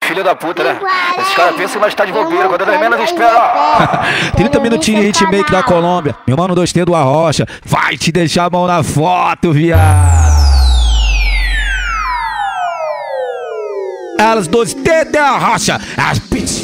filhos da puta, né? Esses caras pensam, mas tá de bobeira, quando nós menos espera. 30 minutinhos de hitmaker da Colômbia. Meu mano 2T do Arrocha vai te deixar a mão na foto, viado. Elas 2T da Arrocha, as bitch.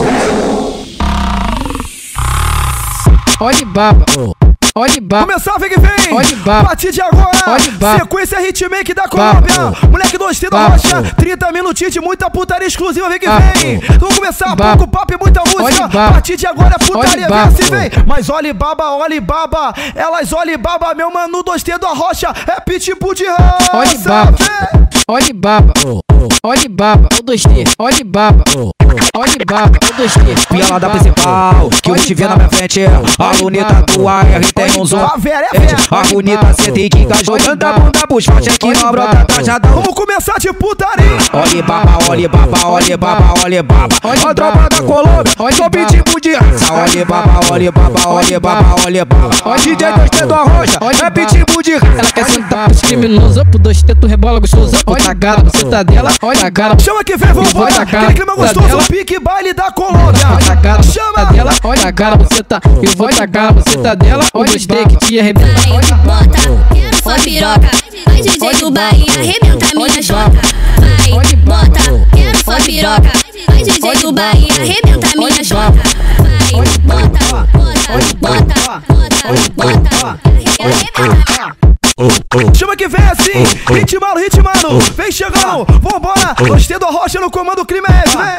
Olha baba. Olha baba. Começar, vem que vem. Olha baba. A partir de agora, olha baba. Sequência hitmaker da Colômbia. Moleque 2T da Rocha, 30 minutinhos de muita putaria exclusiva, vem que vem. Vamos começar, pouco papo e muita música. A partir de agora é putaria, vem assim, vem. Mas olha baba, elas olha baba, meu mano 2T da Rocha, é pitbull de raça. Olha baba. Olha baba. Olha baba, o 2T. Olha baba. Olha baba, o 2T. Pia lá da principal, que eu vou te ver na minha frente. A luneta do AR tem um zoom. A bonita senta e quica jogando a bunda pros faixa que não brota trajadão. Vamos começar de putaria. Olha baba, olha baba, olha baba, olha baba. Olha a tropa da Colômbia, sou pitbull de raça. Olha baba, olha baba, olha baba, olha baba. DJ 2T do Arrocha, é pitbull de raça. Ela quer sentar pros criminosos, pro 2T tu rebola gostoso. Olha a cara, você tá dela, olha a cara. Chama que vem, vambora, aquele clima gostoso, o pique baile da Colômbia. Olha a cara, chama dela, olha a cara, você tá. Eu vou na cara, você tá dela, olha o 2T que te arrebenta. Vai, bota, quero sua piroca. Vai, DJ do Bahia, arrebenta minha chota. Vai, bota, quero sua piroca. Vai, DJ do Bahia, arrebenta minha chota. Vai, bota, chama que vem assim, ritmado, vem chegando, vambora, 2T do Arrocha no comando, o crime é esse, né?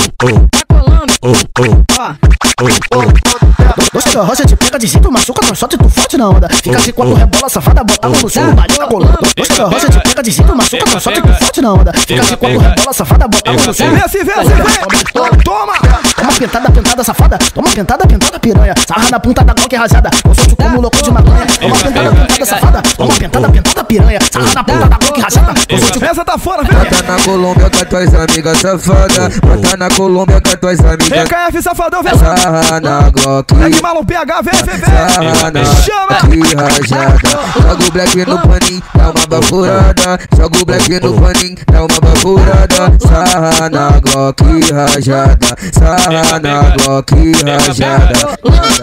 Você da Rocha te pega de zipo, machuca, não shot, tu forte na onda. Fica de quatro rebola, safada, bota a mão no chão, baile na coluna. Você da Rocha te pega de zipo, machuca, não shot, tu forte na onda. Fica de quatro rebola, safada, bota a mão no chão. Vem assim, toma! Toma pentada, safada. Toma pentada, piranha. Sarra na ponta da Glock rajada. Eu sou como louco de maconha. Toma pentada, safada. Toma pentada, piranha. Sarra na ponta da Glock rajada. Essa tá fora, vem! Bota na Colômbia com as tuas amigas safada. Bota na Colômbia com as tuas amigas. EKF safadão, vem! Sarra na Glock. Black Malum PH, vem! Sarra na chama! rajada. Joga o black no paninho, dá uma bafurada. Joga o black no paninho, dá uma bafurada. Sarra na Glock rajada. Sarra na Glock rajada.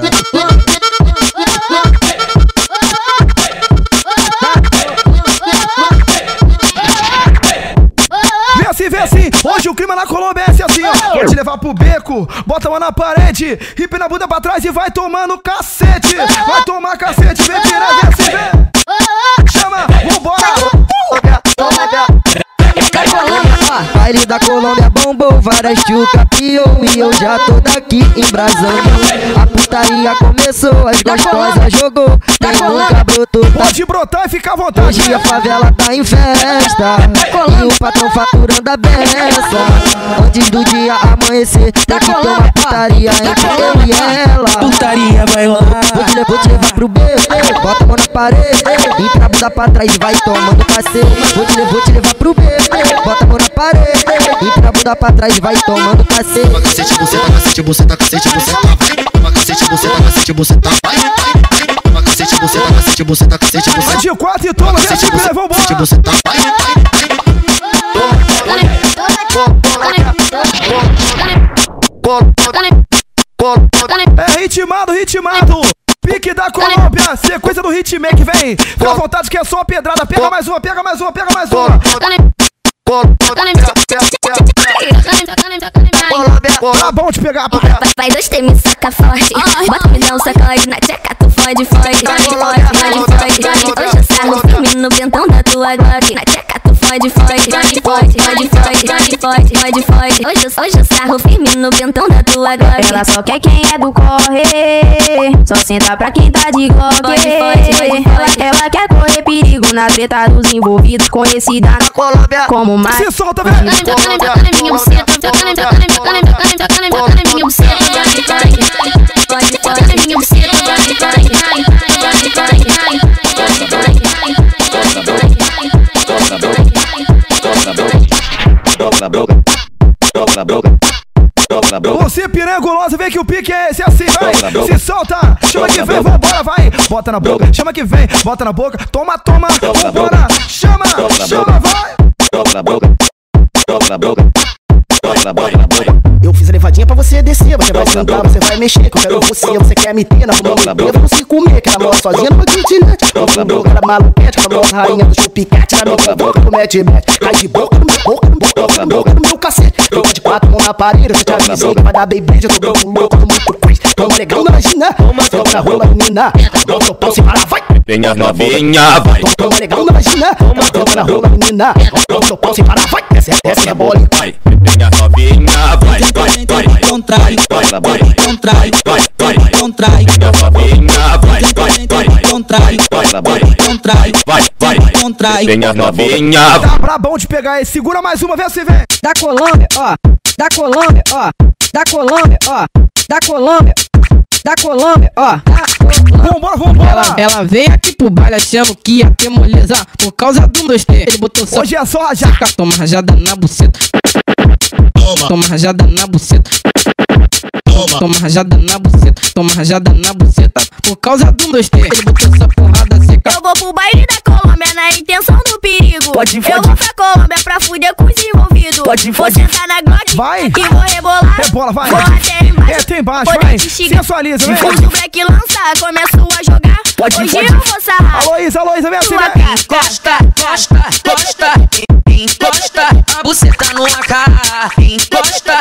Vem assim, hoje o clima na Colômbia é esse assim, ó. Vou te levar pro beco, bota a mão na parede, hip na bunda pra trás e vai tomando cacete. Vai tomar cacete, vem piranha, vem assim, vem. Chama, vambora. Baile da Colômbia bombou, várias tchuca piou e eu já tô daqui embrasando. A putaria começou, as gostosas jogou, quem nunca brotou tá. Pode brotar e ficar à vontade. Hoje a favela tá em festa e o patrão faturando a beça. Antes do dia amanhecer, tem que ter uma putaria entre eu e ela. Putaria vai lá. Vou te levar pro beijo, bota a mão na parede, entra a bunda pra trás e vai tomando cacete. Vou te levar pro beijo, bota a mão na parede, entra a bunda pra trás e vai tomando cacete. Toma cacete, você tá, cacete, vai. Toma cacete, você tá, vai. Toma cacete, você tá, cacete, Vai de 4 e toma, vem assim, vambora. Você tá, vai. É ritmado. Pique da Colômbia, sequência do hitmaker, vem. Fica à vontade que é só pedrada. Pega mais uma. Tá bom de pegar. vai 2T, me saca forte. Bota me dá um sacode na tcheca, tu fode. Hoje eu sarro firme no bentão da tua Glock. Na tcheca tu fode. Hoje eu sarro firme no bentão da tua Glock. Ela só quer quem é do corre, só senta pra quem tá de Glock. Ela quer correr perigo na treta dos envolvidos, conhecida na Colômbia como mais. Se solta, velho. Você piranha gulosa, vem que o pique é esse assim, vai. Se solta, chama que vem, vambora, vai. Bota na boca, chama que vem, bota na boca. Toma, vambora. Chama, vai. Eu fiz a levadinha pra você descer, você vai sentar, você vai mexer, que eu quero você quer me ter na rua, vamos se comer, que ela mora sozinha no kitnet. Ela maluquete, ela mora rainha do chupiquete, na minha boca do mete, cai de boca no meu boca, no meu cacete. Fica de quatro mãos na parede, você te avisei, vai dar baby, eu tô louco, tô muito crazy. Toma legal na vagina, toma na rola menina, toma no pau sem parar, vai. Venha novinha, vai. Toma legal na vagina, toma na rola menina, toma no pau sem parar, vai. Desce a bola e vai. Venha novinha, vai. Contrai, contrai, contrai, Venha novinha, vai. contrai, contrai. Venha novinha. Tá brabão de pegar esse. Segura mais uma, vê se vem. Da Colômbia, ó. Da Colômbia, ó. Da Colômbia, ó. Da Colômbia. Da Colômbia, ó. Vambora. Ela veio aqui pro baile achando que ia ter moleza por causa do 2T. Ele botou só. Hoje é só rajar. Toma rajada na buceta. Toma rajada na buceta. Toma rajada na buceta. Toma rajada na buceta por causa do 2T. Ele botou essa porrada seca. Eu vou pro baile da Colômbia na intenção do perigo. Eu vou pra Colômbia pra fuder com os envolvidos. Vou sentar na Glock Vai. e vou rebolar. Rebola, vai. Vou até embaixo. Tem embaixo, Poder vai. te xingar. Sensualiza, vem. Quando o black lançar, começo a jogar. Hoje eu vou sarrar. Aloísa, vem assim, Sua vem. cara. Encosta, encosta a buceta no AK. Encosta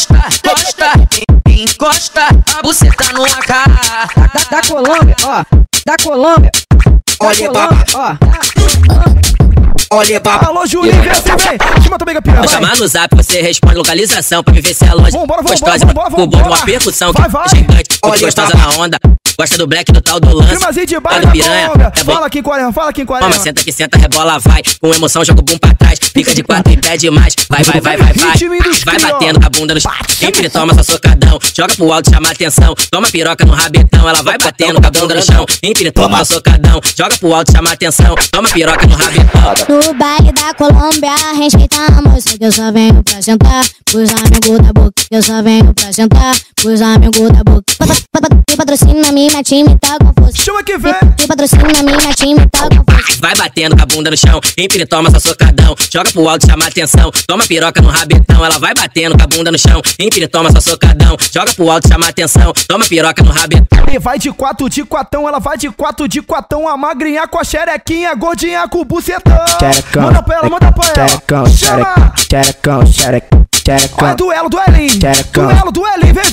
a buceta no AK. Da Colômbia, ó. Da Colômbia. Olha, baba. Ó. Olha, baba. Alô, Julinho, vem assim, vem. Chama também, Capira, Vou vai. chamar no zap, você responde localização pra me ver se é longe. Vambora. Gostosa, com bom uma percussão. Vai. Gigante, Olha, gostosa na onda. Gosta do black, do tal do lance. Primazinho de Tá baile do da piranha. Colômbia. É bom. Fala aqui em 40, Toma, senta que senta, rebola, vai. Com emoção, joga o bum pra trás. Fica de quatro e pede mais. Vai. Vai batendo com a bunda no chão. Sempre toma só socadão. Joga pro alto, chama atenção. Toma piroca no rabetão. Ela vai batendo com a bunda no chão. Sempre toma só socadão. Joga pro alto, chama atenção. Toma piroca no rabetão. No baile da Colômbia, respeita a moça que eu só venho pra sentar. Pros amigos da boca, eu só venho pra sentar. Pros amigos da boca. Quem patrocina minha time tá com força. Chama que vem. Quem patrocina minha time tá com força. Vai batendo com a bunda no chão, sempre toma só socadão. Joga pro alto, chama atenção. Toma piroca no rabetão. Ela vai batendo com a bunda no chão, sempre toma só socadão. Joga pro alto, chama atenção. Toma piroca no rabetão. E vai de quatro de quatão, ela vai de quatro de quatão. A magrinha com a xerequinha, gordinha com o bucetão. Manda pra ela. Chama. Vai, duelo, duelinho. Vem.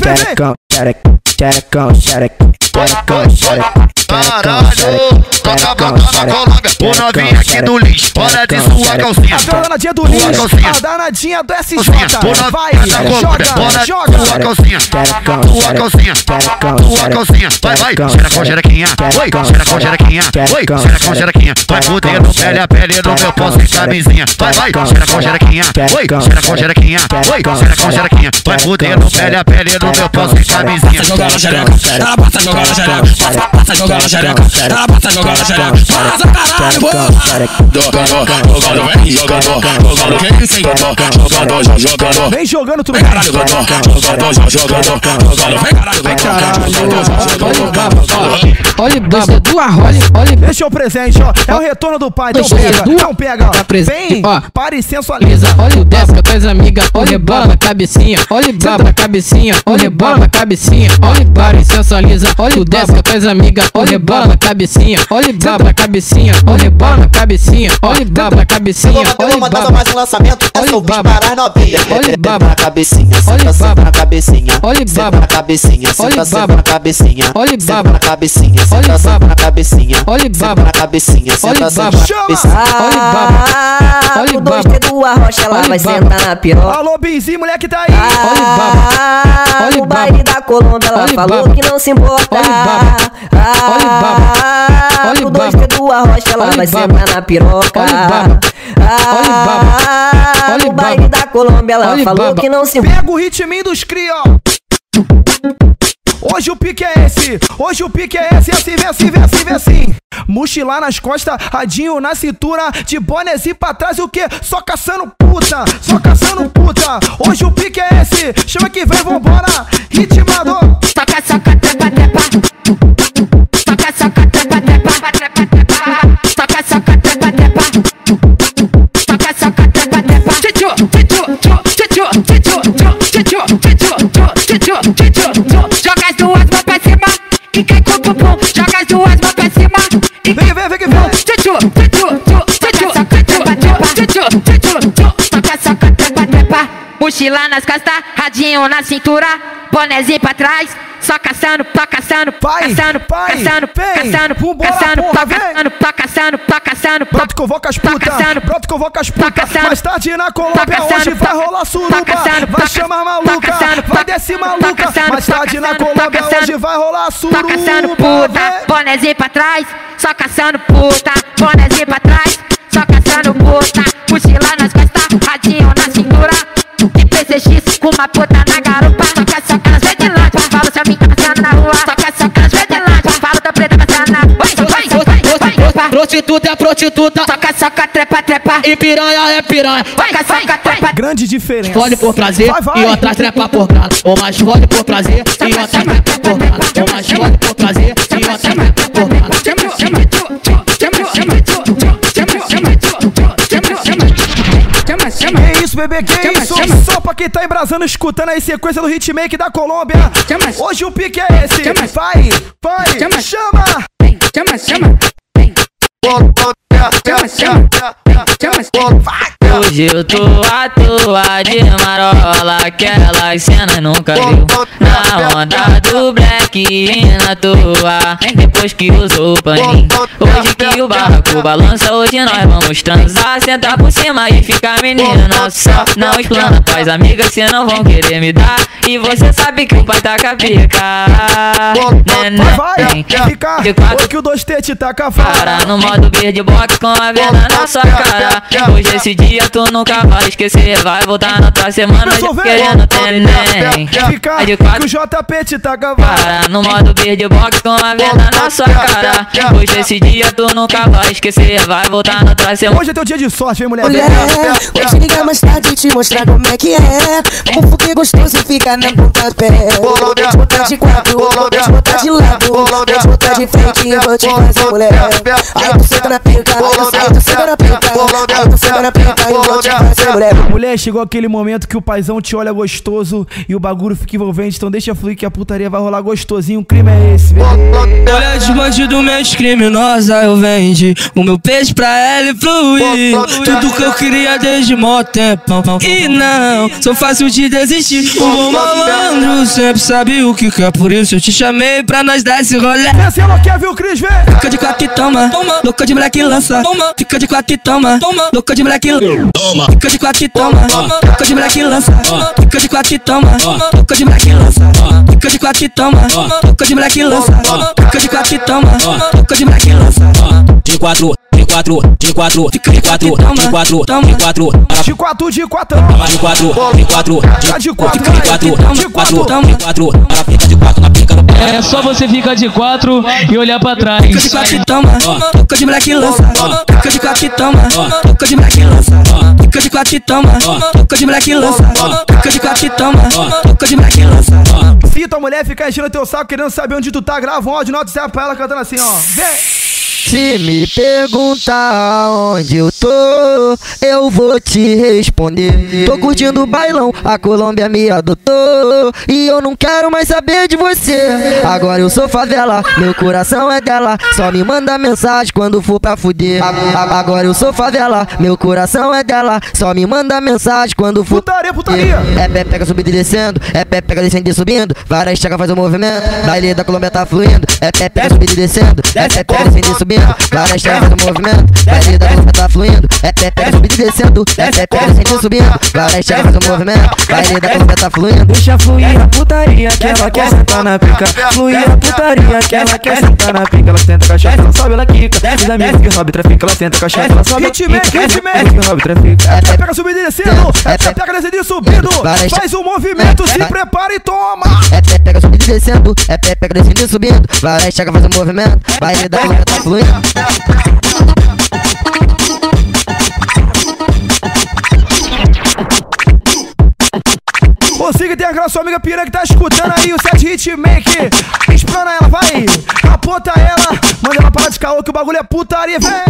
Caralho, toca bacana na Colômbia. O novinho aqui do lixo, bora de sua calcinha. A danadinha do lixo, a danadinha do SJ. Vai, joga. Tua calcinha, tua calcinha. Vai, cheira com jerequinha. Oi, cheira com jerequinha. Cheira com jerequinha. Vai fudendo pele a pele no meu pau sem camisinha. Vai, cheira com jerequinha. Oi, cheira com jerequinha. Cheira com jerequinha. Vai fudendo pele a pele no meu pau sem camisinha. Jogar na xereca, ela passa jogar na xereca. Passa jogar na xereca, ela passa jogar na xereca. Passa caralho, porra. Jogador, quem sem jogador. Vem jogando tudo. Vem caralho, jogador, vem caralho. Olha baba do arroz. Olha Deixa o presente, ó. É o retorno do pai. Então pega. Tá presente, Vem, ó. para e sensualiza. Olha o desce com as amigas. Olha baba cabecinha. Olha baba cabecinha. Olha baba cabecinha. Olha baba sensualiza. Olha o desce com as amigas. Olha baba cabecinha. Olha baba cabecinha. Olha baba cabecinha. Olha baba cabecinha. Eu vou mandar mais um lançamento. É só disparar novinha. Olha baba na cabecinha. Olha Senta na cabecinha. Olha Senta baba na cabecinha. Olha Senta baba na cabecinha. Olha Senta baba na cabecinha. Olha Senta baba na cabecinha. Olha Senta baba na cabecinha. Olha Senta baba na cabecinha. Olha baba Olha o baba 2T do Arrocha, ela Olha vai baba. sentar na piroca. Alô, Binzinho, mulher que tá aí. Olha baba Olha No baile da Colômbia, ela Olha falou baba. que não se importa. Olha baba Olha baba Olha O baba 2T do Arrocha, ela Olha vai baba. sentar na piroca. Olha baba Olha baba Olha No baile baba da Colômbia, ela Olha falou baba. que não se importa. Pega o ritminho dos cria, ó. Hoje o pique é esse, hoje o pique é esse, assim, vem assim. Mochilar nas costas, radinho na cintura, de bonezinho pra trás, o que? Só caçando puta. Hoje o pique é esse, chama que vem, vambora, ritmador. Soca, soca, trepa, trepa. Soca, soca, trepa, trepa. Soca, soca, trepa, trepa. Soca, soca, trepa, trepa. Joga as duas mãos pra cima e cai com o bumbum. Joga as duas mãos pra cima e Vem, vem, vem, vem. Soca, trepa. Mochila nas costas, radinho na cintura, bonezinho pra trás. Só caçando, pá caçando, caçando, caçando, caçando, caçando. Brota convoca as putas, brota convoca as putas. Mais tarde na Colômbia, hoje vai rolar suruba. Vai chamar maluca, vai descer maluca. Mais tarde na Colômbia, hoje vai rolar suruba. Só caçando puta, bonezinho pra trás. Só caçando puta, bonezinho pra trás. Só caçando puta, mochila nas costas, radinho na cintura. E PCX com uma puta na garupa. Soca nas vedilantes, falo se eu me caçando na rua. Soca nas vedilantes, falo da preta passando na rua. Prostituta é prostituta. Soca, trepa. E piranha é piranha. Soca, trepa. Grande diferença. Fode por prazer e outras trepa por grana. Ou mais fode por prazer e outras trepa por grana. Ou mais fode por prazer e outras trepa por grana. Que isso, bebê, que isso? Só pra quem tá embrasando, escutando aí sequência do hitmake da Colômbia. Hoje o pique é esse. Vai, chama. Hoje eu tô à toa de marola, aquelas cenas nunca viu. Na onda do black e na toa, depois que usou o paninho. Hoje que o barraco balança, hoje nós vamos transar. Sentar por cima e ficar menina. Só não explana tuas amigas, cê não vão querer me dar. E você sabe que o pai tá com a pica. Vai, fica, hoje que o 2T te taca fora. No modo beatbox com a venda na sua cara. Hoje esse dia tu nunca vai esquecer. Vai voltar na outra semana querendo ter neném. Fica, que o JP te taca fora. No modo beatbox com a venda na sua cara. Hoje esse dia tu nunca vai esquecer. Vai voltar na outra semana. Hoje é teu dia de sorte, vem mulher. Hoje liga mais tarde e te mostrar como é que é. Vamos porque gostoso fica na ponta do pé. Vou te botar de quatro, vou te botar de lado, vou te botar de frente e vou te fazer mulher. Aí tu senta na pica, aí tu senta na pica, aí tu senta na pica e vou te fazer mulher. Mulher, chegou aquele momento que o paizão te olha gostoso e o bagulho fica envolvente, então deixa fluir que a putaria vai rolar gostosinho. O crime é esse, bebê. Olha de bandido, mente criminosa, eu vendi o meu peixe pra ela fluir. Tudo que eu queria desde mó tempo. E não, sou fácil de desistir. O bom malandro sempre sabe o que quer, por isso eu te chamei pra nós dar esse rolê. Esse ela quer ver o Cris, vem. Fica de quatro e toma, louca de moleque lança. Fica de quatro e toma, louca de moleque lança. Fica de quatro e toma, louca de moleque lança. Fica de quatro e toma, louca de moleque lança. Fica de quatro e toma, louca de moleque lança. Fica de quatro e toma, louca de moleque lança. De quatro, de quatro, de quatro, de quatro, de quatro, de quatro, de quatro, de quatro, de quatro, de quatro, de quatro, de quatro, ela fica de quatro na pica. É só você ficar de quatro e olhar pra trás. Fica de quatro e toma, toca de moleque lança. Fica de quatro e toma, toca de moleque lança. Fica de quatro e toma, toca de moleque lança. Fica de quatro e toma, toca de moleque lança. Se tua mulher ficar enchendo teu saco querendo saber onde tu tá, grava um áudio no WhatsApp pra ela cantando assim, ó. Vem! Se me perguntar onde eu tô, eu vou te responder. Tô curtindo o bailão, a Colômbia me adotou e eu não quero mais saber de você. Agora eu sou favela, meu coração é dela. Só me manda mensagem quando for pra fuder. Agora eu sou favela, meu coração é dela. Só me manda mensagem quando for. Putaria, putaria. É pé, pega subindo e descendo. É pé, pega descendo e subindo. Várias chega faz o movimento. Baile da Colômbia tá fluindo. É pé, pega subindo e descendo. É pé, pega descendo e subindo. Várias chega faz o movimento. Baile da Colômbia tá fluindo. É pé, pega subindo e descendo. É pé, pega descendo e subindo. Várias chega faz o movimento. Baile da Colômbia tá fluindo. Deixa fluir a putaria que ela quer sentar na pica. Fluir a putaria que ela quer sentar na pica. Ela senta cachaça, ela sobe, ela quica. Os amigos que sobe trafica, ela senta cachaça, ela sobe, ela quica. Hitmake, que sobe trafica. É pega subindo e descendo. É pega descendo e subindo. Faz um movimento, se prepara e toma. É pé, pega subindo e descendo. É pé, pega descendo e subindo. Várias chega faz o movimento. Baile da Colômbia tá fluindo. Consiga ter aquela sua amiga piranha que tá escutando aí o set Hitmake. Explana ela, vai. Aponta ela. Manda ela parar de caô que o bagulho é putaria, vem.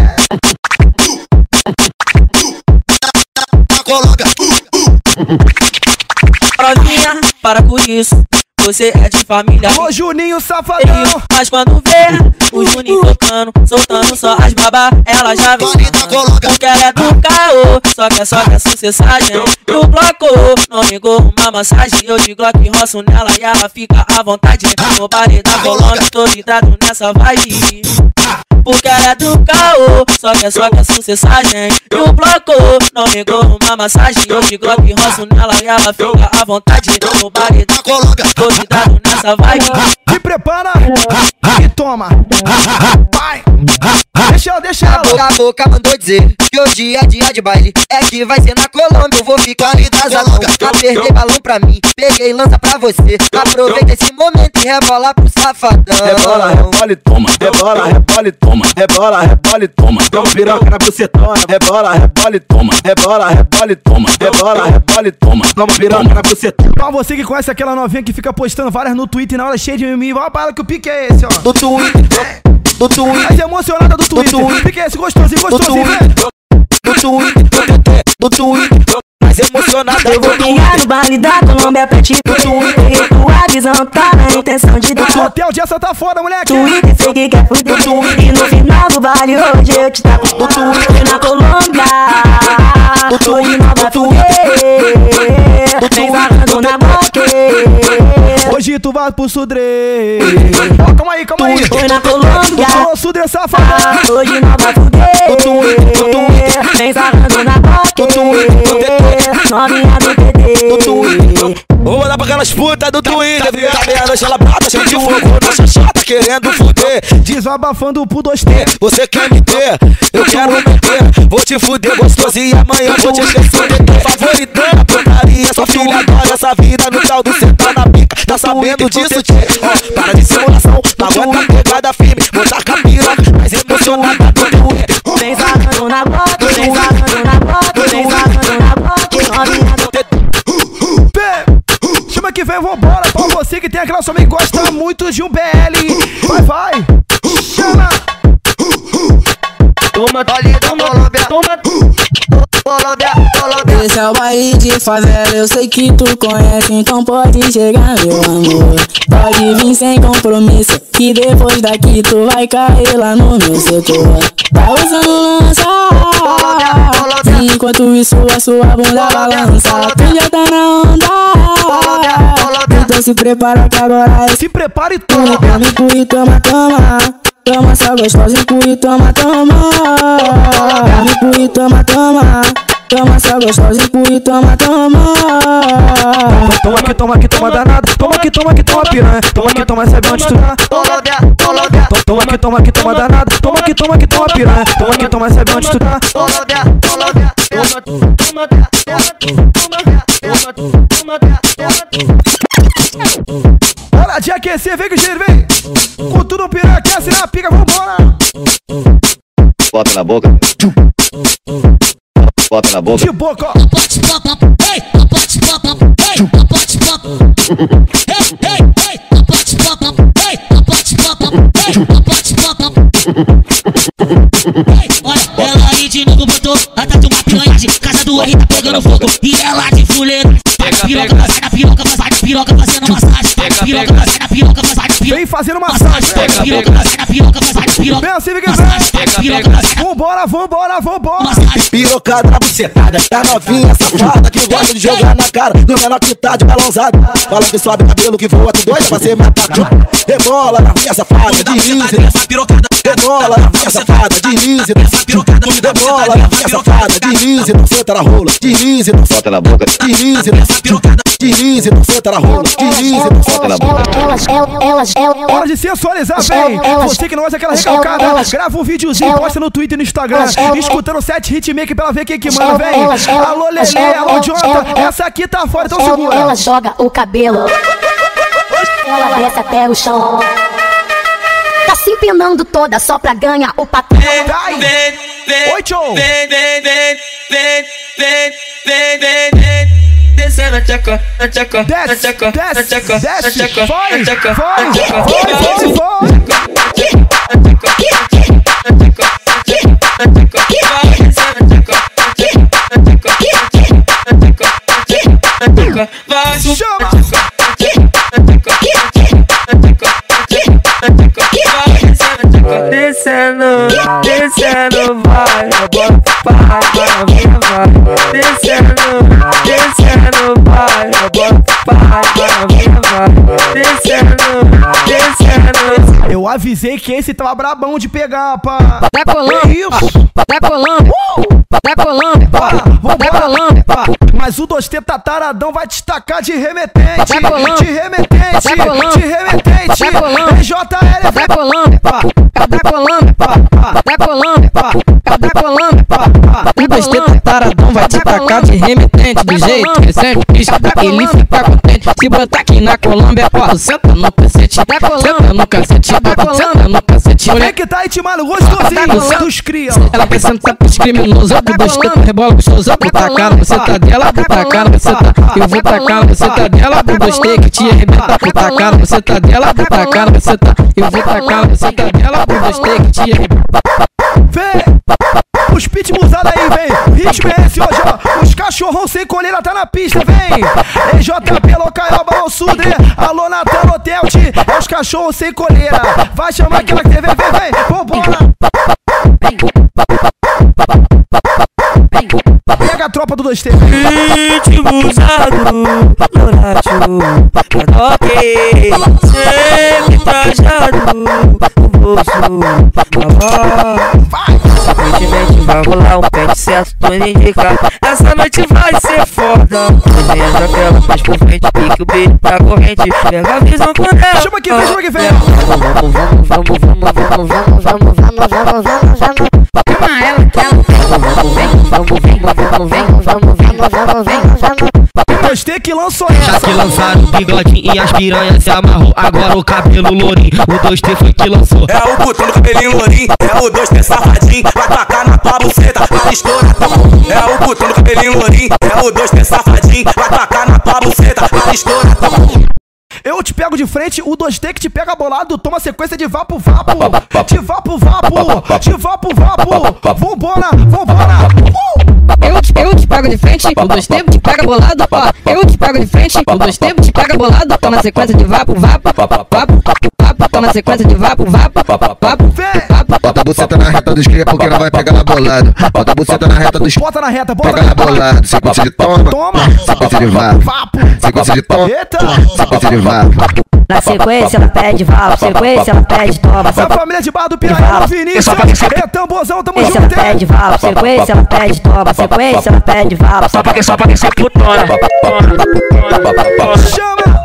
Coloca. Novinha, para com isso. Você é de família. Ô Juninho safadão. Mas quando vê o Juninho tocando, soltando só as babá, ela já vem. Porque ela é do caô, só quer sucessagem. No bloco, não ligou uma massagem. Eu de Glock roço nela e ela fica à vontade. No paredão rolando, tô ligado nessa vibe. Porque ela é do caô, só quer sucessagem. No bloco, não ligou uma massagem. Eu de Glock roço nela e ela fica à vontade. No paredão tô ligado nessa vibe. Se prepara e toma. Vai. Deixa ela. A boca mandou dizer que hoje é dia de baile. É que vai ser na Colômbia, eu vou ficar me atrasadão. Apertei balão pra mim, peguei lança pra você. Aproveita esse momento e rebola pro safadão. Rebola, rebola e toma. Rebola, rebola e toma. Rebola, rebola e toma. Toma piroca na bucetona. Rebola, rebola e toma. Rebola, rebola e toma. Rebola, rebola e toma. Toma piroca na bucetona. Pra você que conhece aquela novinha que fica postando várias no Twitter na hora cheia de mimimi, vai pra ela que o pique é esse, ó. Do Twitter. Do Twitter. Mas emocionada do Twitter. O pique é esse, gostosinho, gostosinho, velho. Do Twitter. Do Twitter. Mais emocionada. Eu vou pingar no baile da Colômbia pra ti. Do Twitter. Tua visão tá na intenção de dar. O hotel de essa tá foda, moleque. Twitter, sei que quer fuder. E no final do baile hoje eu te tapo. Do Twitter na Colômbia. Hoje não vai fuder. Vem varrando na boca. Hoje tu vai pro Sudré. Ó, calma aí. Foi na Colômbia. Ô, Sudré safadão. Hoje não vai fuder. Vem varrando na boca. Novinha do TT. Vou mandar pra aquelas putas do Twitter. Tá meia-noite, ela brota, cheio de fogo na chachata, querendo fuder. Desabafando pro 2T. Você quer me ter? Eu quero meter. Vou te fuder gostoso e amanhã vou te esquecer. Favoritando a putaria, sua filha adora essa vida no tal do cê tá na pica. Tá sabendo disso, tchê? Ó, para de simulação, não aguenta a pegada firme. Vou tacar piroca, mais emocionada do Twitter. Vem varrando na boca, vem varrando na boca, vem varrando na boca. Novinha do TT. Chama que vem, vambora. Pra você que tem aquela sua amiga que gosta muito de um BL. Vai. Chama. Toma, Colômbia. Toma. Esse é o baile de favela, eu sei que tu conhece, então pode chegar, meu amor. Pode vir sem compromisso, que depois daqui tu vai cair lá no meu setor. Tá usando lança, enquanto isso a sua bunda balança. Tu já tá na onda, então se prepara que agora é. Se prepara e toma. Toma, toma, toma. Toma essa gostosa, e toma, toma. Toma, toma. Toma essa gostosa, e toma, toma. Toma que toma danada. Toma que toma piranha. Toma que toma, sabe onde tu tá? Toma que toma danada. Toma que toma piranha. Toma que toma, sabe onde tu tá? Hora de aquecer, vem que o cheiro vem. Com tudo piranha, aquece na pica, vambora. Bota na boca. Bota na boca. De boca, ó. Olha, ela aí de novo botou atrás de uma piranha de casa do R, tá pegando fogo. E ela de fuleira. Vai na piroca, vai na piroca, vai na piroca, fazendo massagem. Vai na piroca, vai na piroca, vai na piroca. Vem fazendo massagem. Vai na piroca, vai na piroca, vai na piroca. Vem assim, vem. Vambora. Pirocada na bucetada, tá novinha safada que gosta de jogar na cara do menor que tá de balãozada. Fala que sobe cabelo que voa, tu doida pra ser me atacar. Rebola na vinha safada, deslize. Rebola na vinha safada, deslize. Rebola na vinha safada, deslize. Não senta na rola, deslize. Não solta na boca, deslize. Deslize, não senta na rola, deslize. Não solta na boca. Hora de sensualizar, vem. Você que não gosta daquela recalcada, grava um videozinho, posta no Twitter e no Instagram. Escutando 7 hitmaker pra ela ver quem que manda, vem. Alô, Lelê, alô, Jota. Essa aqui tá fora, então segura. Ela joga o cabelo, ela desce até o chão. Tá se empinando toda só pra ganhar o patrão. Oi, tchau. Desce na tchaca, na tchaca, na tchaca, na tchaca, na tchaca, vai. Descendo, descendo, vai, rebola pra novinha, vai. Descendo, descendo, vai, rebola pra novinha, vai. Descendo, descendo. Eu avisei que esse tava brabão de pegar, pá. Tá colando, isso? Tá colando, tá colando, tá colando. Mas o 2T tá taradão, vai destacar de remetente. Tá colando, de remetente, tá colando, de remetente. tá colando, RJL, tá colando, tá colando, tá colando, tá colando. O 2T tá taradão, vai destacar de remetente. Do jeito que sempre quis, ele fica contente. Se botar aqui na Colômbia, ó, senta no cacete. Senta no cacete, senta no cacete. Mulher que tá intimando gostosinho dos cria. Ela quer sentar pros criminosos. O 2T rebola gostoso. Vou tacar na buceta dela, vou tacar na buceta. Eu vou tacar na buceta dela. O 2T que te arrebenta. Vou tacar na buceta dela, vou tacar na buceta. Eu vou tacar na buceta dela. O 2T que te arrebenta. Vem! Os pitbullzada aí, vem! O ritmo é esse hoje, ó! Os cachorrão sem coleira tá na pista, vem! EJP, Locaioba, o Sudre, alô Natal Hotel, é os cachorros sem coleira! Vai chamar aquela que vem, vem! Vambora! Pega a tropa do 2T! Pitbullzado, Donato, ok, sempre trajado, no bolso, aparentemente vai rolar um pente certo, tô indicar. Essa noite vai ser foda. Desenha aquela, faz por frente, pique o beijo pra corrente. Pega a visão com ela. Chama que vem, Chama ela que ela O 2T que lançou essa. Já que lançaram o bigodinho e as piranhas se amarrou. Agora o cabelo lourinho, o 2T foi que lançou. É o botão do cabelinho lourinho, é o 2T safadinho. Vai tacar na tua buceta, a estoura. É o botão do cabelinho lourinho, é o 2T safadinho. Vai tacar na tua buceta, a estoura. Eu te pego de frente, o 2T que te pega bolado. Toma sequência de vapo, vapo. De vapo, vapo. De vapo, vapo. Vambora, vambora. Eu te pego de frente, o 2T te pega bolado, ó. Eu te pego de frente, o 2T te pega bolado. Toma sequência de vapo, vapo, vapo, vapo. Toma sequência de vapo, vapo, vapo. Bota a buceta na reta dos cria porque ela vai pegar na bolada. Bota a buceta na reta dos bota na reta, pega na bolada. Sequência de toma, sequência de vapo. Sequência de toma, sequência de vapo. Na sequência ela pede vapo, sequência ela pede toma. A família de Barra do Piranha, Vinícius, é tambozão, tamo junto. Ela pede vapo, sequência ela pede toma, sequência ela pede vapo. Só pra quem ser putona. Chama!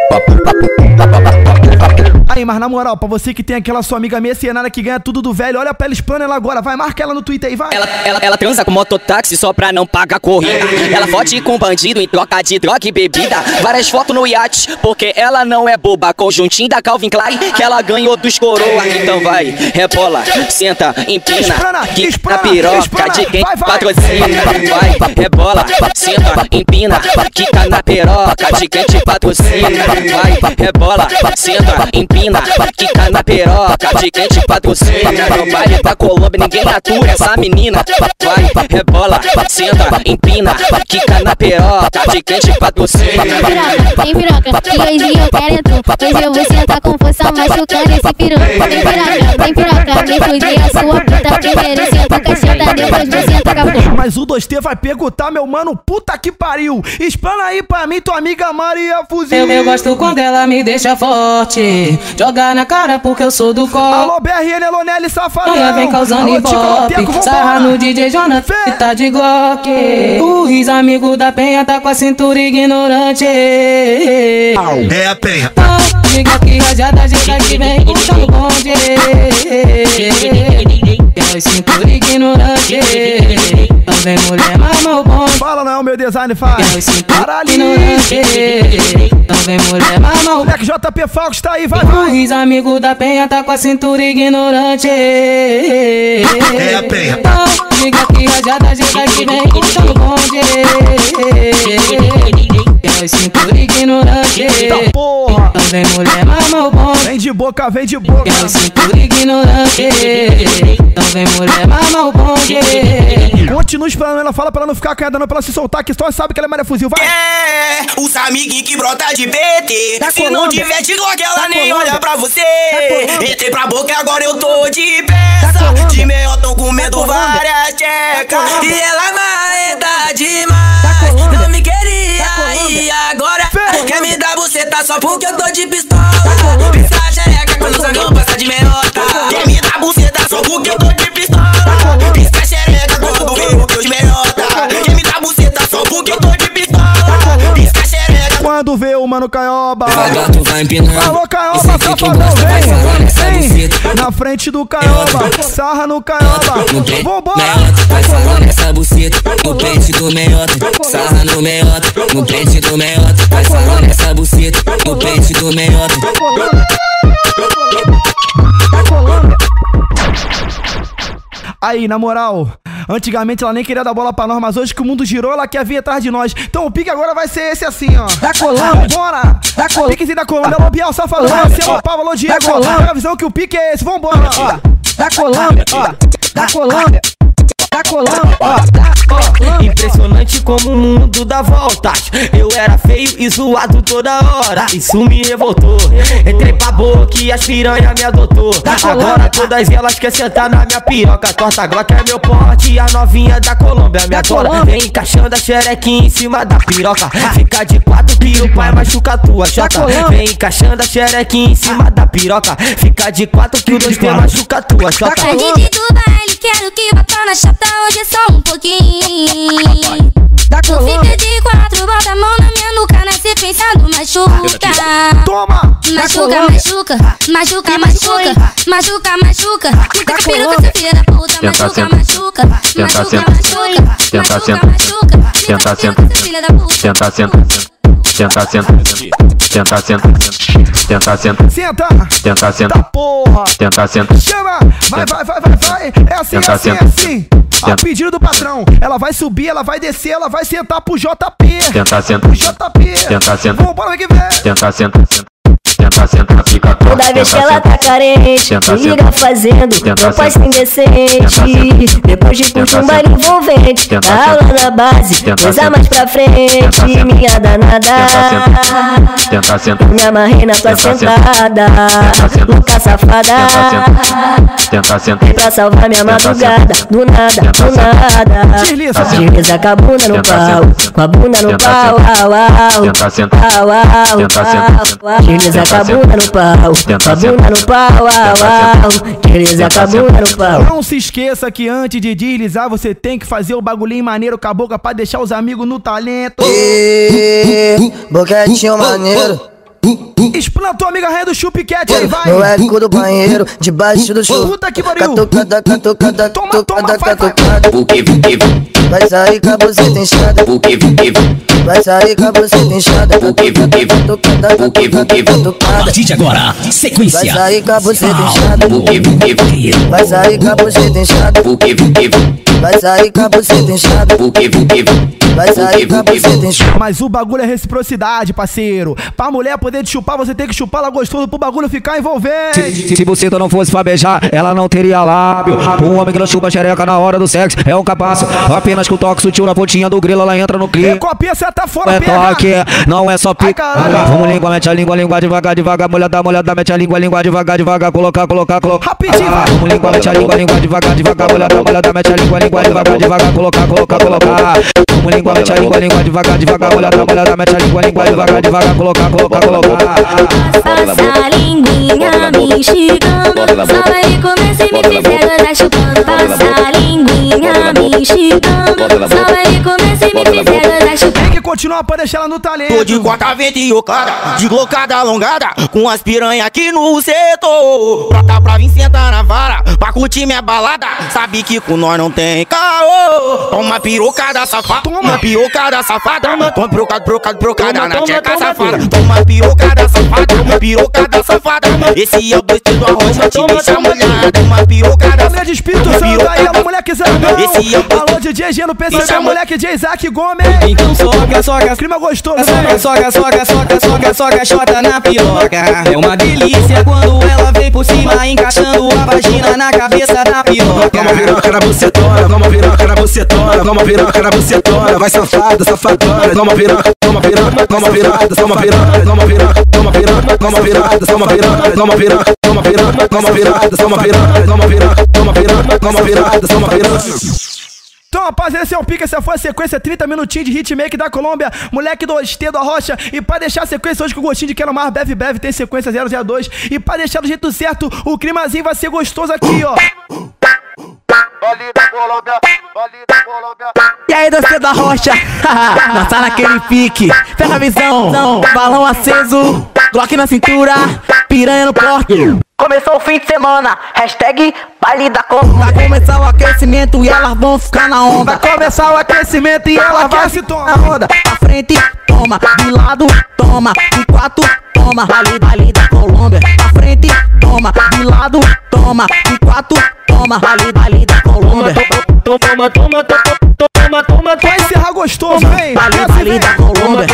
Aí, mas na moral, pra você que tem aquela sua amiga mercenária que ganha tudo do velho, olha pra ela explana ela agora, vai, marca ela no Twitter aí, vai. Ela transa com mototáxi só pra não pagar corrida. Ela fode com bandido em troca de droga e bebida. Várias fotos no iate, porque ela não é boba. Conjuntinho da Calvin Klein, que ela ganhou dos coroa. Então vai, rebola, senta, empina, quica na piroca de quem patrocina. Vai, rebola, senta, empina, quica na piroca de quem te patrocina. Vai, rebola, senta, empina, quica na piroca de quem te patrocina. Não vai pra Colômbia, ninguém atura essa menina. Vai, rebola, senta, empina, quica na piroca de quem te patrocina. Tem piroca, que hoje eu quero entrar. Hoje eu vou sentar com força machucando esse piru. Tem piroca, me fudir a sua puta. Primeiro senta cacheta, depois me senta capô. Mas o 2T vai perguntar, meu mano, puta que pariu. Explana aí pra mim, tua amiga Maria Fuzil. Eu gosto quando ela me deixa forte, joga na cara porque eu sou do cor. Alô, BRN, Elonelli, safadão. Ela vem causando ibope, sarra no DJ Jonathan e tá de Glock. Os amigos da Penha tá com a cintura ignorante. É a Penha. Liga que rajada, gente que vem puxando o bonde. É cintura ignorante. Também mulher mama o bonde. Fala não, meu design faz. É cintura ignorante. Também mulher mama o bonde. Moleque JP Falcos tá aí, vai. Os amigos da Penha tá com a cintura ignorante. É a Penha. Liga que rajada, gente que vem puxando o bonde. É cintura ignorante. Porra. Também mulher mama o bonde. de boca, vem de boca. Eu sinto ignorante, não vem mulher, mama o bonde. Continua esperando ela, fala pra ela não ficar caiada não, pra ela se soltar, que só sabe que ela é Maria Fuzil, vai. É, os amiguinhos que brota de PT. Se não tiver de Glock, ela nem olha pra você. Entrei pra boca e agora eu tô de peça. De meio tão comendo várias tchecas. E ela marreta demais. Não me queria e agora quer me dar buceta só porque eu tô de pistola. Pisca a xereca quando os amigos passam de meiota. Quer me dar buceta só porque eu tô de pistola. Pisca a xereca quando vem o Deus meiota. Quer me dar buceta só porque eu tô de pistola. Pisca a xereca quando vê o mano Caioba. Tu vai empinando. Alô Caioba, safadão, vem. Na frente do Caioba, sarra no Caioba. Vambora. Vai falando essa buceta no pente do meiota. Sarra no meiota, no pente do meiota. Vai falando essa buceta no pente do meiota. Aí, na moral, antigamente ela nem queria dar bola pra nós, mas hoje que o mundo girou, ela quer vir atrás de nós. Então o pique agora vai ser esse assim, ó. Da Colômbia. Bora! Piquezinho da Colômbia, alô Biel, safadão, Marcelo, Pablo, alô Diego. Pega a visão que o pique é esse, vambora. Ó, da Colômbia, ó, da Colômbia. Da Colômbia, ó. Impressionante como o mundo dá voltas. Eu era feio e zoado toda hora, isso me revoltou. Entrei pra boca e as piranha me adotou. Agora todas elas querem sentar na minha piroca. Torta Glock é meu porte e a novinha da Colômbia me adora. Vem encaixando a xerequinha em cima da piroca. Fica de quatro que o pai machuca a tua chota. Vem encaixando a xerequinha em cima da piroca. Fica de quatro que o 2T machuca a tua chota. DJ do baile, quero que bata na chata hoje é só um pouquinho. Tu fica de quatro, bota a mão na minha nuca na sequência do machuca. Toma! Machuca, machuca, machuca, machuca, machuca, machuca. Fica com a peruca, seu filho da puta. Machuca, machuca, machuca, machuca, machuca, machuca. Fica com a peruca, seu filho da puta. Senta, senta, senta, Senta! Senta, senta. Tá porra! Senta, senta. Chama! Vai! É assim, Senta, é assim, é senta. assim. A pedido do patrão, ela vai subir, ela vai descer, ela vai sentar pro JP. Senta, senta. Pro JP. Senta, senta. Vambora, que vem. Senta, senta. Senta, senta, fica torta. Toda vez que ela tá carente, me liga fazendo proposta indecente. Depois de curtir um baile envolvente, tá aula na base, coisa mais pra frente. Minha danada, Senta, senta. me amarrei na tua sentada, louca safada. Senta, senta. Vem pra salvar minha madrugada, do nada, do nada. Desliza com a bunda no pau, com a bunda no pau, au, au. Senta, senta. Au, au, au. Desliza com a bunda no pau, com a bunda no pau, au, au. Desliza com a bunda no pau. Não se esqueça que antes de deslizar você tem que fazer o bagulhinho maneiro com a boca pra deixar os amigos no talento. Boquetinho maneiro. Explana tua amiga rainha do Chupiquete aí, vai. No élico do banheiro, debaixo do chuva. Puta que pariu. Catucada, catucada, catucada, vai. catucada. Vai sair com a buceta inchada. Vai sair com a buceta inchada. Catucada, catucada, catucada. A partir de agora, sequência. Vai sair com a buceta inchada. Vai sair com a buceta inchada. Vai sair com a buceta inchada. Vai sair com a buceta inchada. Mas o bagulho é reciprocidade, parceiro. Pra mulher poder te chupar, você tem que chupar ela gostoso pro bagulho ficar envolvente. Se buceta não fosse pra beijar, ela não teria lábio. Um homem que não chupa xereca na hora do sexo é um capaço. Apenas com o toque sutil na pontinha do grilo, ela entra no clima. É copinha, cê tá fora, é toque, não é só pique. Vamos língua, mete a língua devagar, devagar. Molhada, mete a língua devagar, devagar. Colocar. Rapidinho, vai. Vamos língua, mete a língua devagar, devagar. Molhada, mete a língua devagar, devagar. Colocar. Vamos língua, mete a língua devagar, devagar. Molhada, mete a língua devagar, devagar. Colocar. Passa a linguinha me esticando, só vai começar e me fizer gozar chupando. Passa a linguinha me esticando, só vai começar e me fizer gozar chupando. Tem que continuar pra deixar ela no talento. Tô de quarta venta e ocada, de glocada alongada, com as piranha aqui no setor. Prota pra vir sentar na vara, pra curtir minha balada. Sabe que com nós não tem caô. Toma pirocada safada, toma pirocada safada. Toma pirocada na tcheca safada. Toma pirocada safada. Esse é o 2T do arroz, te deixa molhada. Toma pirocada. Mulher de Espírito Santo aí, alô moleque Zé. Esse é o alô DJ Geno, PC, moleque de Isaac Gomes. Então soca, clima gostoso, soca, chota na piroca. É uma delícia quando ela vem por cima, encaixando a vagina na cabeça da piroca. Toma piroca na bucetona, toma piroca na bucetona, toma piroca na bucetona, vai safada, safadona. Toma piroca, toma piroca, toma piroca, toma piroca, toma piroca, toma piroca, toma piroca, toma piroca, toma piroca, toma piroca, toma piroca, toma piroca, toma piroca, toma piroca, toma piroca, toma piroca. Então, rapaziada, esse é o pique, essa foi a sequência 30 minutinhos de hitmake da Colômbia, moleque 2T do Arrocha. E pra deixar a sequência hoje com gostinho de Quero Mais, Beve, tem sequência 002. E pra deixar do jeito certo, o climazinho vai ser gostoso aqui, ó. E aí, 2T do Arrocha, nós tá naquele pique, pega a visão, balão aceso, Glock na cintura, piranha no porte. Começou o fim de semana, hashtag baile da Colômbia. Vai começar o aquecimento e elas vão ficar na onda. Vai começar o aquecimento e ela vai se tomar na onda. Pra frente, toma, de lado, toma, de quatro, toma, baile da Colômbia. Pra frente, toma, de lado, toma, de quatro, toma, baile da Colômbia. Toma, vai encerrar gostoso, vem. Baile da Colômbia.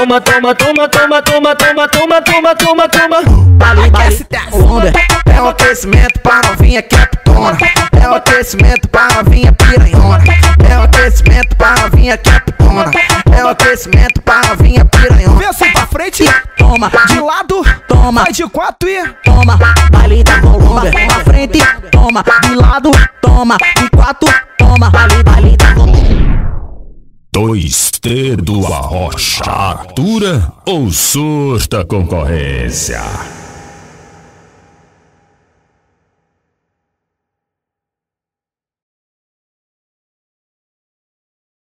Baile da Colômbia. É o aquecimento pra novinha capitona. É o aquecimento pra novinha piranhona. É o aquecimento pra novinha capitona. É o aquecimento pra novinha piranhona. Vem assim pra frente, toma, de lado, toma, vai de quatro e toma, baile da Colômbia. Pra frente, toma, de lado, toma, de quatro, toma, baile da Colômbia. 2T do Arrocha, atura ou surta concorrência?